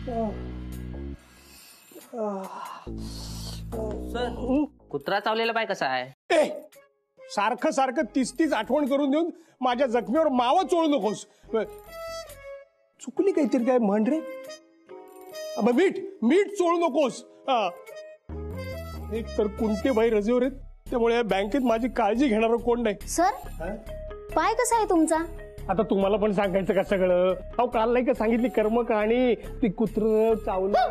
कुत्रा चावलेला पाय कसा आहे? सारखं सारखं तीस आठवण करून देऊन माझ्या जखमीवर मावा चोळू नकोस. चुकली काहीतरी काय म्हण रे. मीठ मीठ चोळू नकोस. एक तर कुंटे बाई रजेवर आहेत, त्यामुळे बँकेत माझी काळजी घेणार कोण नाही. सर पाय कसा आहे तुमचा? आता तुम्हाला पण सांगायचं का सगळं? अहो काल नाही का सांगितली कर्म कहाणी, ती कुत्र चावलं.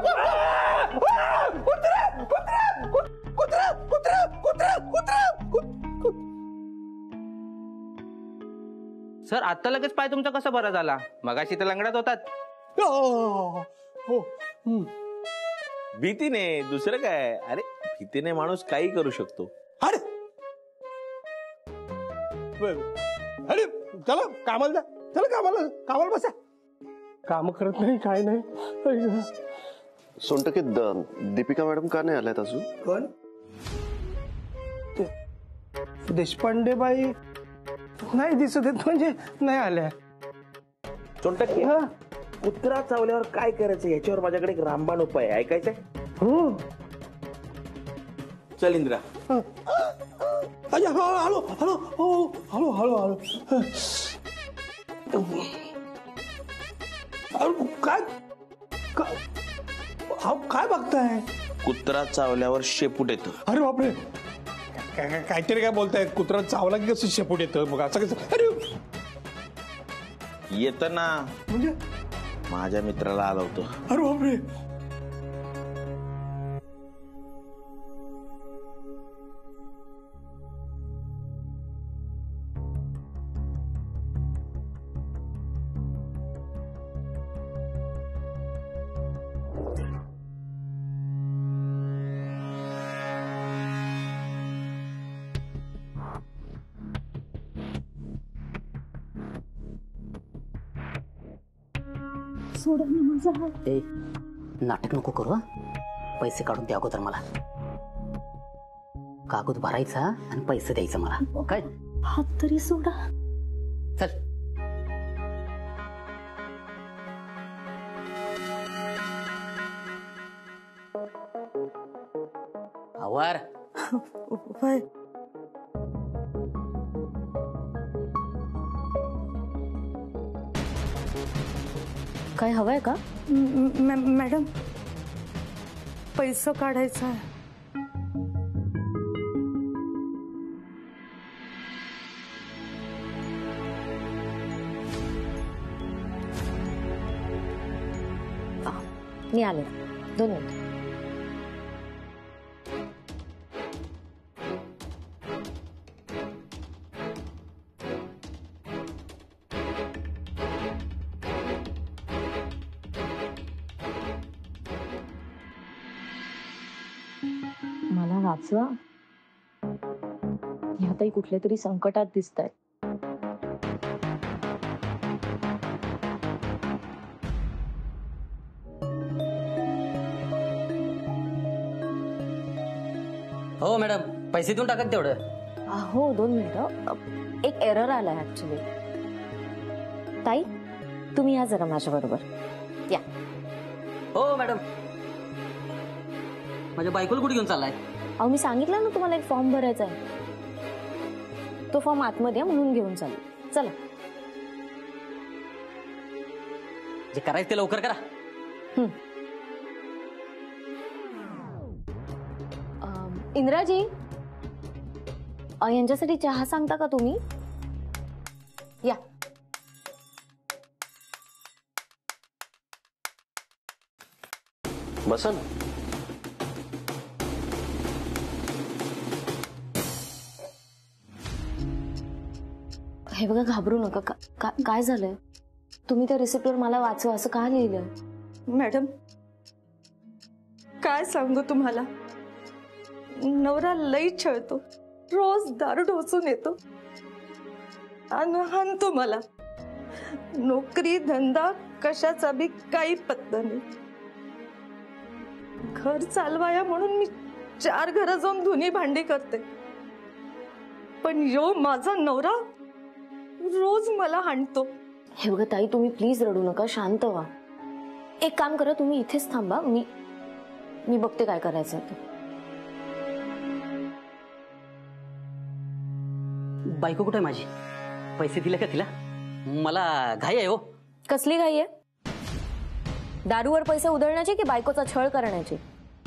सर आता लगेच पाय तुमचा कसा बरा झाला? मगाशी तर लंगडात होतात. हो भीतीने, दुसरं काय? अरे भीतीने माणूस काही करू शकतो. अरे अरे चला कामाला जा, चला कामाला बसा. काम करत नाही काय नाही. सोनटके दीपिका मॅडम का नाही आल्यात अजून? कोण? देशपांडे बाई नाही दिसत आहेत, म्हणजे नाही आल्या. सोनटके कुत्रा चावल्यावर काय करायचं याच्यावर माझ्याकडे एक रामबाण उपाय आहे. ऐकायचंय? चल इंद्रा. हळू काय काय बघताय? कुत्रा चावल्यावर शेपूट येतं. अरे बापरे, काहीतरी काय बोलताय? कुत्रा चावला की कसं शेपूट येतं? मग असं कसं? अरे येतं ना, म्हणजे माझ्या मित्राला आलं होतं. अरे बापरे. ए नाटक नको करू. पैसे काढून द्या अगोदर मला. कागद भरायचा आणि पैसे द्यायचं मला. काय हात तरी सोडा. चल. आवार. काय हवंय का? मॅडम पैसा काढायचा आहे. मी आले 2 मिनिट. मला वाचवा. ह्यातही कुठल्या तरी संकटात दिसताय. हो मॅडम, पैसे देऊन टाकत तेवढं. हो 2 मिनिटं. एक एरर आलाय ऍक्च्युली. ताई तुम्ही या जरा माझ्या बरोबर या. हो मॅडम. माझ्या बायकोला कुठे घेऊन चाललाय? अहो मी सांगितलं ना तुम्हाला एक फॉर्म भरायचा आहे. तो फॉर्म आतमध्ये म्हणून घेऊन चालू. चला. जे करायचं ते लवकर करा. इंद्राजी यांच्यासाठी चहा सांगता का तुम्ही? या. बसन. हे बघा घाबरू नका. काय झालंय? तुम्ही त्या रिसिप्टवर मला वाचवा असं का लिहिलंय? मॅडम काय सांगू तुम्हाला, नवरा लई छळतो. रोज दारू ढोसून येतो आणि हाणतो मला. नोकरी धंदा कशाचा बी काही पत्ता नाही. घर चालवाया म्हणून मी 4 घरं जाऊन धुनी भांडी करते, पण यो माझा नवरा रोज मला हाणतो. हे बघा ताई तुम्ही प्लीज रडू नका, शांत व्हा. एक काम करा, तुम्ही इथेच थांबा, मी बघते काय करायचं ते. बायको कुठे आहे माझी? पैसे दिले का तिला? मला घाई आहे हो. कसली घाई आहे? दारूवर पैसे उधळण्याची की बायकोचा छळ करण्याची?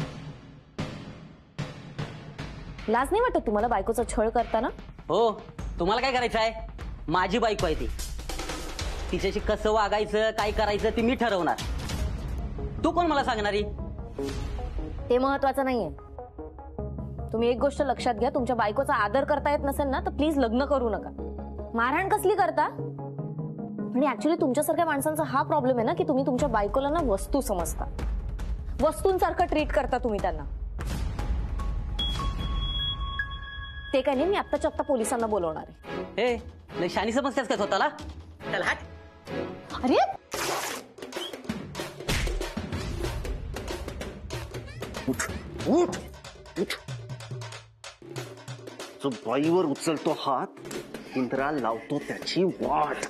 लाज नाही वाटत तुम्हाला बायकोचा छळ करताना? हो, तुम्हाला काय करायचं आहे? माझी बायको आहे ती. तिच्याशी कसं वागायचं, काय करायचं ते मी ठरवणार. तू कोण मला सांगणारी? ते महत्वाचं नाहीये. तुम्ही एक गोष्ट लक्षात घ्या, तुमच्या बायकोचा आदर करता येत नसेल ना तर प्लीज लग्न करू नका. मारहाण कसली करता? आणि ऍक्च्युली तुमच्यासारख्या माणसांचा हा प्रॉब्लेम आहे ना की तुम्ही तुमच्या बायकोला ना वस्तू समजता. वस्तूंसारखं ट्रीट करता तुम्ही त्यांना. ते काय नाही, मी आत्ताच्या आत्ता पोलिसांना बोलवणार आहे. हे नाही शानी समजतेस का स्वतःला? चल हात. अरे उठ उठ उठ. जो बाईवर उचलतो हात, इंद्रा लावतो त्याची वाट.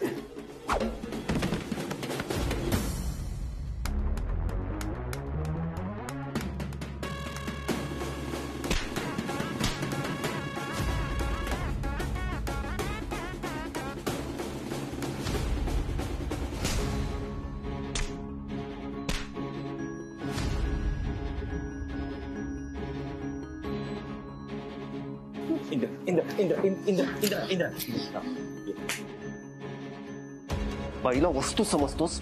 इंद्र बाईला वस्तू समजतोस,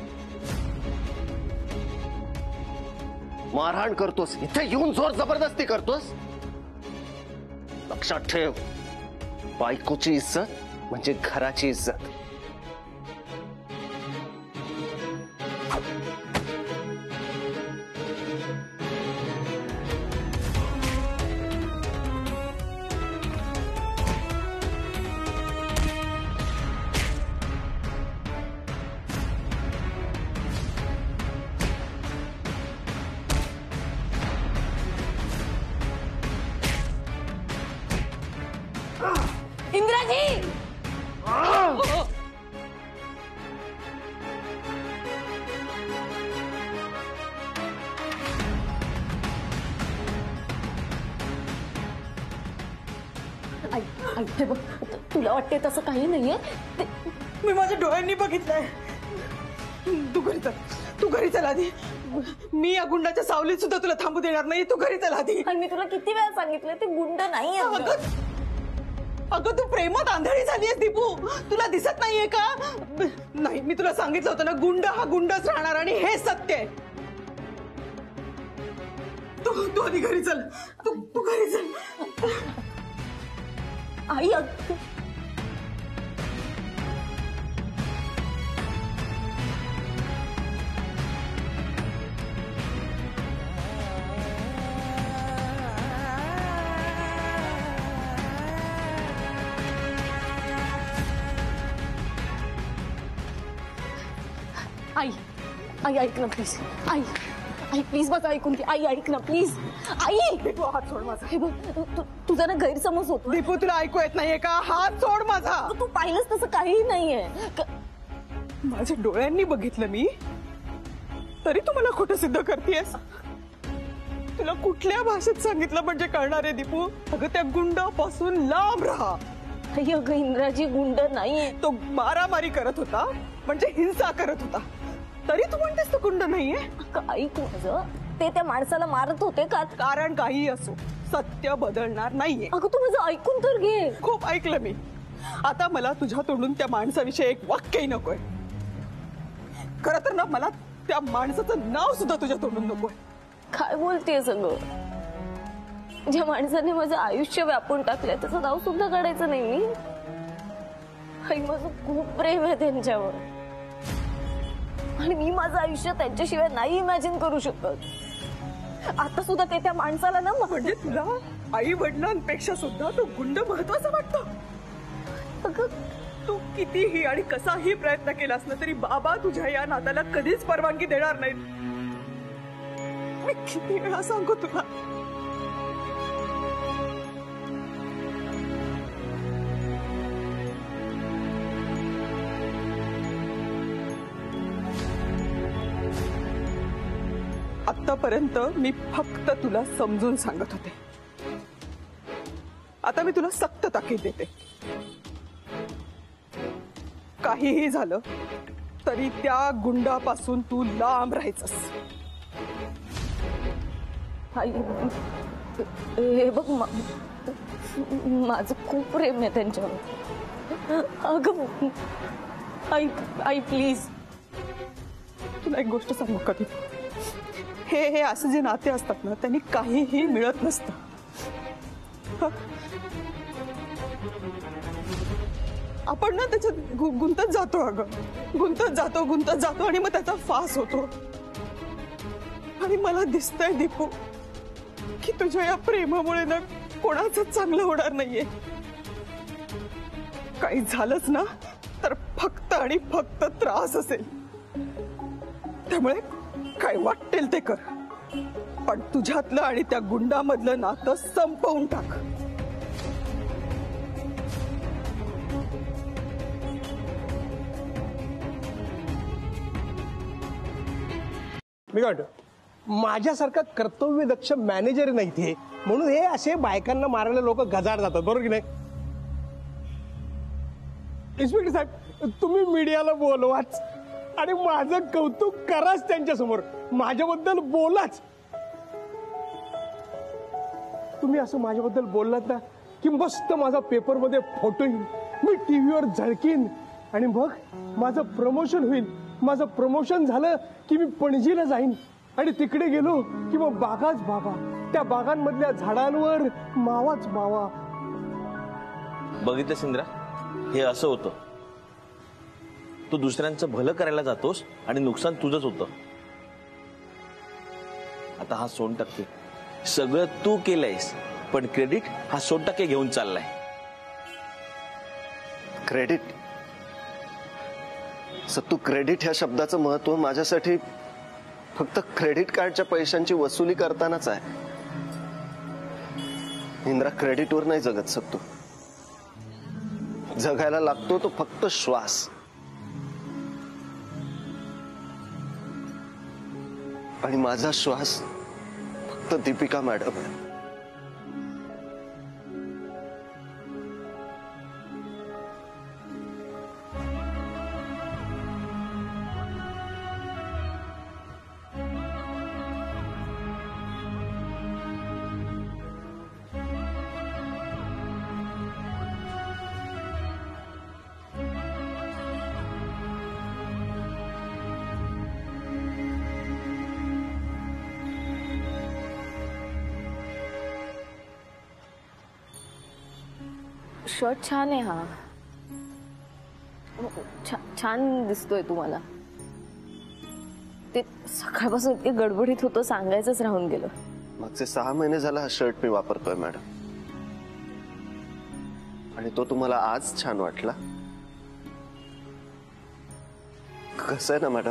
मारहाण करतोस, इथे येऊन जोर जबरदस्ती करतोस. लक्षात ठेव, बायकोची इज्जत म्हणजे घराची इज्जत. इंद्राजी! हे बघ, तुला वाटते तसं काही नाहीये. मी माझ्या डोळ्यांनी बघितलंय. तू घरी चल आधी. मी या गुंडाच्या सावलीत सुद्धा तुला थांबू देणार नाही. तू घरी चल आधी. आणि मी तुला किती वेळा सांगितलं ते गुंड नाहीये. अगं तू प्रेमात आंधळी झालीयस दीपू. तुला दिसत नाहीये का? नाही, मी तुला सांगितलं होतं ना, गुंड हा गुंडच राहणार आणि हे सत्य आहे. तू आधी घरी चल. तू घरी चल. आई आई आई ऐक ना प्लीज. आई प्लीज माझं ऐकून घे. आई ऐक ना प्लीज. आई हात सोड माझा. हे बघ, तुझा ना गैरसमज होतो. दीपू तुला ऐकू येत नाहीये का? हात सोड माझा. तू पाहिलंच तसं काहीही नाहीये. माझ्या डोळ्यांनी बघितलं मी, तरी तू मला खोटं सिद्ध करतेस. तुला कुठल्या भाषेत सांगितलं म्हणजे कळणार आहे दीपू? अगं त्या गुंडापासून लांब राहा. अगं इंद्राजी गुंड नाहीये. तो मारामारी करत होता, म्हणजे हिंसा करत होता, तरी तू म्हणतेस तो गुंड नाहीये? ऐक माझं, ते त्या माणसाला मारत होते का? कारण काही असो, सत्य बदलणार नाहीये. अगं तू माझं ऐकून तर घे. खूप ऐकलं मी. आता मला तुझ्या तोंडून त्या माणसाविषयी एक वाक्यही नकोय. खरं तर ना, मला त्या माणसाचं नाव सुद्धा तुझ्या तोंडून नकोय. काय बोलतेय सगळं? ज्या माणसाने माझं आयुष्य व्यापून टाकलंय त्याचं नाव सुद्धा काढायचं नाही मी? आई, माझं खूप प्रेम आहे त्यांच्यावर आणि मी माझं आयुष्य त्यांच्याशिवाय नाही इमॅजिन करू शकत. आता सुद्धा ते त्या माणसाला ना म्हणजे तुला आई वडिलांपेक्षा सुद्धा तो गुंड महत्वाचा वाटतो? अगं, तू कितीही आणि कसाही प्रयत्न केलास ना तरी बाबा तुझ्या या नात्याला कधीच परवानगी देणार नाहीत. मी किती वेळा सांगू तुला? आतापर्यंत मी फक्त तुला समजून सांगत होते. आता मी तुला सक्त ताकीद देते. काहीही झालं तरी त्या गुंडापासून तू लांब राहायचंस. आई, हे बघ माझं खूप प्रेम आहे त्यांच्यावर. अगं आई आई प्लीज. तुला एक गोष्ट सांगू का? हे असे जे नाते असतात ना, त्यांनी काहीही मिळत नसतं. आपण ना त्याच्यात गुंतत जातो. अगं गुंतत जातो आणि मग त्याचा फास होतो. आणि मला दिसतंय दीपू की तुझ्या या प्रेमामुळे ना कोणाचं चांगलं होणार नाहीये. काही झालंच ना तर फक्त आणि फक्त त्रास असेल. त्यामुळे काय वाटेल ते कर, पण तुझ्यातलं आणि त्या गुंडामधलं नातं संपवून टाक. मी काय म्हणतो, माझ्यासारखा कर्तव्यदक्ष मॅनेजर नाही ते, म्हणून हे असे बायकांना मारायला लोक गजाड जातात, बरोबर की नाही? इन्स्पेक्टर साहेब, तुम्ही मीडियाला बोलवाच आणि माझं कौतुक कराच त्यांच्यासमोर, माझ्याबद्दल बोलाच. तुम्ही असं माझ्याबद्दल बोललात ना की मस्त माझा पेपरमध्ये फोटो येईल, मी टीव्हीवर झळकीन आणि मग माझं प्रमोशन होईल. माझं प्रमोशन झालं की मी पणजीला जाईन आणि तिकडे गेलो की मग बागाच बागा, त्या बागांमधल्या झाडांवर मावाच मावा. बघितलं इंद्रा, हे असं होतं. तू दुसऱ्यांचं भलं करायला जातोस आणि नुकसान तुझंच होतं. आता हा 100% सगळं तू केलंयस, पण क्रेडिट हा 100% घेऊन चाललाय. क्रेडिट? सत्तू, क्रेडिट ह्या शब्दाचं महत्व माझ्यासाठी फक्त क्रेडिट कार्डच्या पैशांची वसुली करतानाच आहे. इंद्रा, क्रेडिटवर नाही जगत सत्तू. जगायला लागतो तो फक्त श्वास. आणि माझा श्वास फक्त दीपिका मॅडम आहे. शर्ट छान आहे हा. छान दिसतोय तुम्हाला. ते सकाळपासून इतके गडबडीत होतं, सांगायचंच राहून गेलं. मागचे 6 महिने झाला हा शर्ट मी वापरतोय मॅडम, आणि तो तुम्हाला आज छान वाटला. कसं आहे ना मॅडम,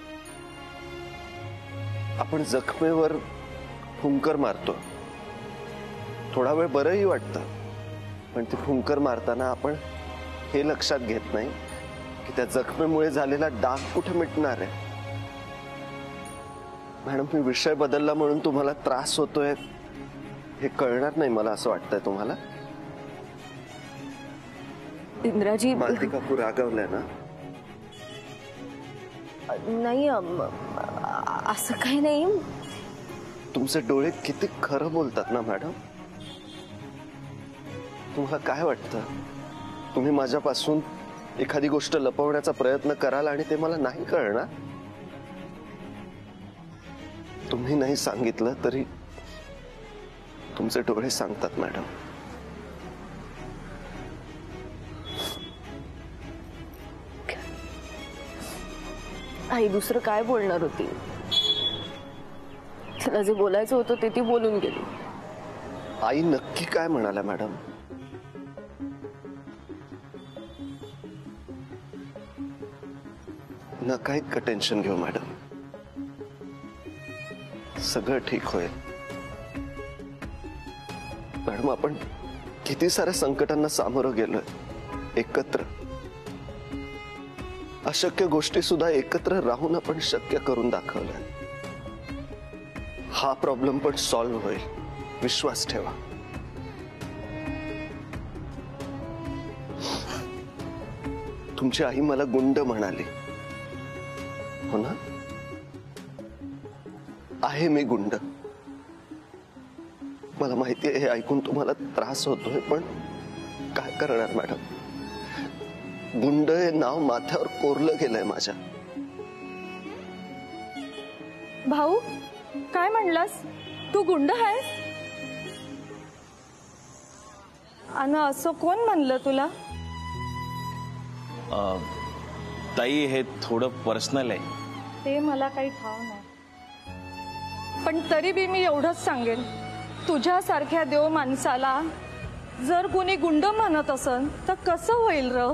आपण जखमेवर फुंकर मारतो, थोडा वेळ बरंही वाटतं, पण ती फुंकर मारताना आपण हे लक्षात घेत नाही की त्या जखमेमुळे झालेला डाग कुठे मिटणार आहे. मॅडम, मी विषय बदलला म्हणून तुम्हाला त्रास होतोय हे कळणार नाही मला असं वाटतंय तुम्हाला. इंद्राजी, मालती काकू रागावलाय ना? नाही, असं काही नाही. तुमचे डोळे किती खरं बोलतात ना मॅडम. तुम्हाला काय वाटतं, तुम्ही माझ्यापासून एखादी गोष्ट लपवण्याचा प्रयत्न कराल आणि ते मला नाही कळणार? तुम्ही नाही सांगितलं तरी तुमचे डोळे सांगतात मॅडम. आई दुसरं काय बोलणार होती? तिला जे बोलायचं होतं ते ती बोलून गेली. आई नक्की काय म्हणाल्या मॅडम? नका इतकं टेन्शन घेऊ मॅडम, सगळं ठीक होईल. मॅडम, आपण किती साऱ्या संकटांना सामोरं गेलोय एकत्र. अशक्य गोष्टी सुद्धा एकत्र राहून आपण शक्य करून दाखवल्या. हा प्रॉब्लेम पण सॉल्व्ह होईल, विश्वास ठेवा. तुमची आई मला गुंड म्हणाली, हो ना? आहे मी गुंड. मला माहितीये हे ऐकून तुम्हाला त्रास होतोय, पण काय करणार मॅडम. गुंड हे नाव माथ्यावर कोरलं गेलंय माझ्या. भाऊ, काय म्हणलास? तू गुंड आहेस? आणि असं कोण म्हणलं तुला? ताई, हे थोडं पर्सनल आहे. ते मला काही ठाव नाही, पण तरी बी मी एवढंच सांगेन, तुझ्यासारख्या देव माणसाला जर कोणी गुंड म्हणत असन तर कसं होईल र?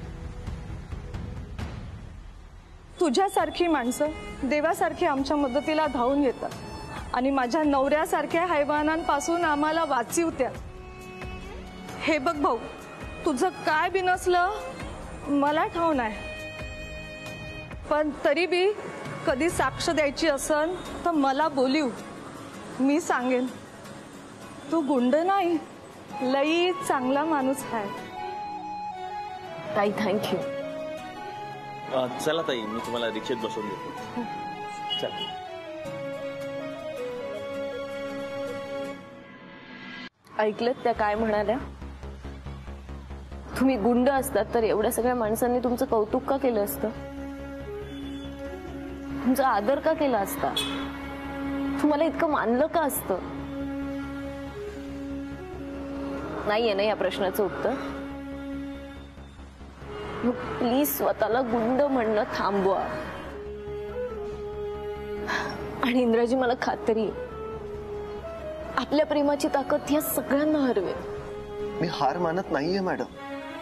तुझ्यासारखी माणसं देवासारखी आमच्या मदतीला धावून येतात आणि माझ्या नवऱ्यासारख्या हैवानांपासून आम्हाला वाचवत्यात. हे बघ भाऊ, तुझं काय बी नसलं मला ठाव नाही, पण तरी बी कधी साक्ष द्यायची असन तर मला बोलिव. मी सांगेन तू गुंड नाही, लई चांगला माणूस आहे. ताई थँक्यू. चला ताई, मी तुम्हाला रिक्षेत बसवून देतो. चला. ऐकलं त्या काय म्हणाल्या? तुम्ही गुंड असतात तर एवढ्या सगळ्या माणसांनी तुमचं कौतुक का केलं असतं? तुमचा आदर का केला असता? तुम्हाला इतकं मानलं का असतं? नाहीये ना या प्रश्नाचं उत्तर? मग प्लीज स्वतःला गुंड म्हणणं थांबवा. आणि इंद्राजी, मला खात्री आहे आपल्या प्रेमाची ताकद या सगळ्यांना हरवेल. मी हार मानत नाहीये मॅडम.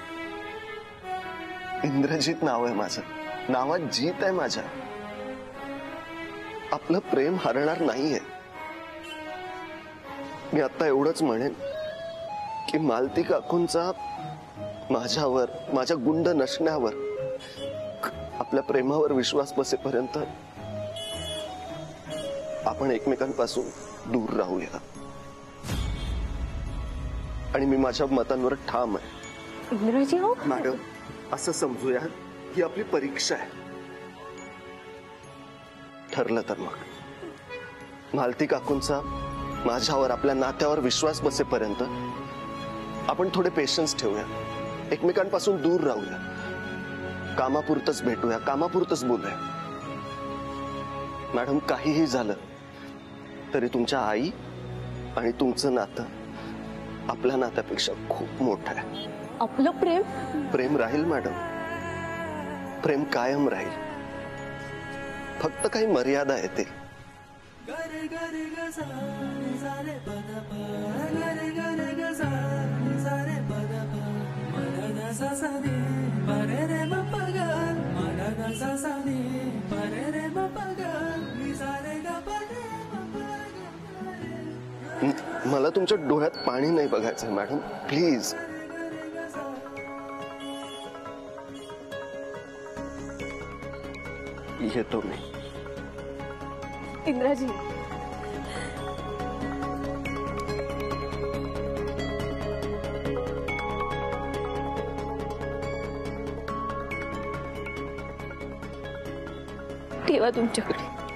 इंद्रजीत नाव आहे माझं, नावात जीत आहे माझ्या. आपलं प्रेम हरणार नाहीये. मी आता एवढंच म्हणेन की मालती काकूंचा माझ्यावर, माझ्या गुंड नसण्यावर, आपल्या प्रेमावर विश्वास बसेपर्यंत आपण एकमेकांपासून दूर राहूया. आणि मी माझ्या मतांवर ठाम आहे. इंद्राजी हो मॅडम, असं समजूया ही आपली परीक्षा आहे. ठरलं तर मग मालती काकूंचा माझ्यावर, आपल्या नात्यावर विश्वास बसेपर्यंत आपण थोडे पेशन्स ठेवूया, एकमेकांपासून दूर राहूया, कामापुरतच भेटूया, कामापुरतच बोलूया. मॅडम, काहीही झालं तरी तुमच्या आई आणि तुमचं नातं आपल्या नात्यापेक्षा खूप मोठं आहे. आपलं प्रेम प्रेम राहील मॅडम, प्रेम कायम राहील. फक्त काही मर्यादा येतील. मला तुमच्या डोळ्यात पाणी नाही बघायचंय मॅडम, प्लीज. येतो मी. इंद्राजी, ठेवा तुमच्याकडे.